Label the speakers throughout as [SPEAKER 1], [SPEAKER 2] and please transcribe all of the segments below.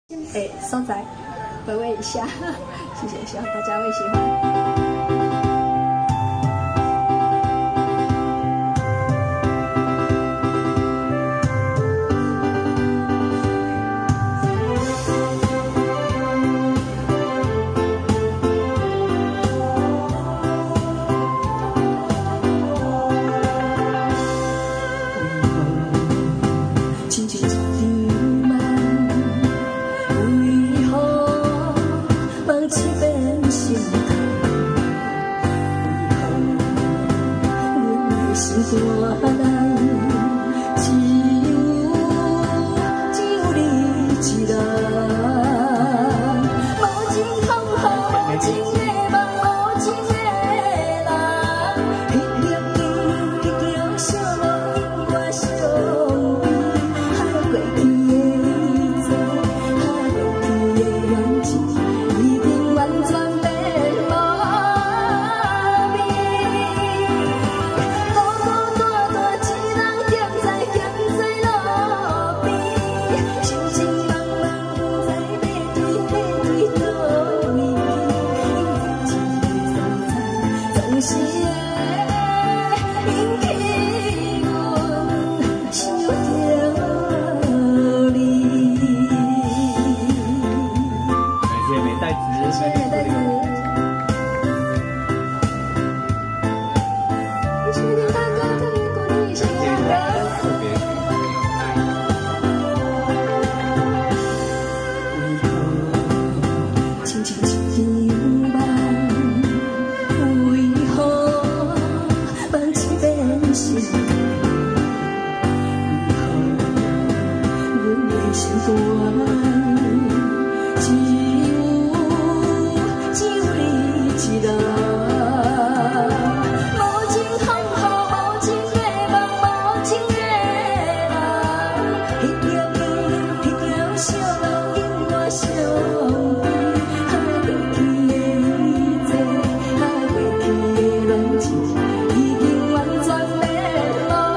[SPEAKER 1] 所在回味一下，谢谢，希望大家会喜欢。大人只有你一人，无情风雨，无情的梦，无情的人，彼粒天，彼条小路，因我相比，过去的一切，过去的缘情，已经完全变无。 是的，引起阮想着你。
[SPEAKER 2] 感谢美代子，
[SPEAKER 1] 谢谢美代子。谢谢林大哥特别鼓励，谢谢大哥。特别。为何轻轻一张梦？ 心肝只有你一人，无情风雨，无情的梦，无情的人，彼条天，彼条小路，因我相比，过去的一切，过去的缘情，已经完全变无。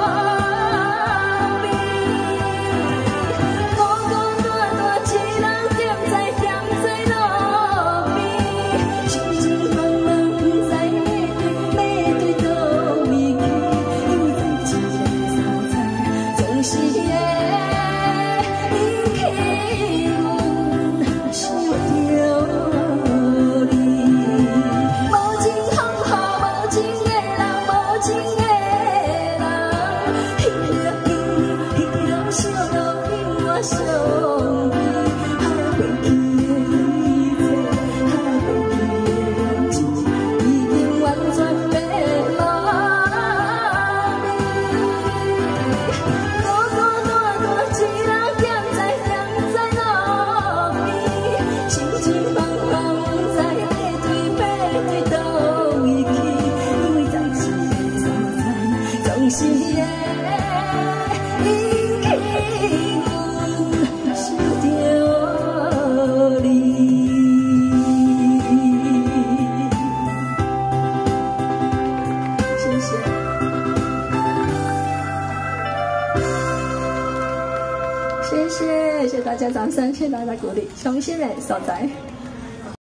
[SPEAKER 1] 是的，引起阮想着你。无情风雨，无情的人，无情的人，彼粒天，彼条小路，因我相比，过去的一切，过去的缘情，已经完全变无。 是的，引起阮想着你。谢谢，谢谢大家掌声，谢谢大家鼓励，衷心的所在。